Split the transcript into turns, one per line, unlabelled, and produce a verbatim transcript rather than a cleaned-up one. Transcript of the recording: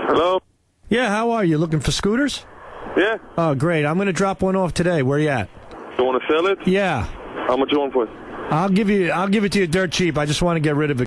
Hello?
Yeah, how are you? Looking for scooters?
Yeah.
Oh, great. I'm going to drop one off today. Where you at?
You want to sell it?
Yeah.
How much you want for it?
I'll give you I'll give it to you dirt cheap. I just want to get rid of it.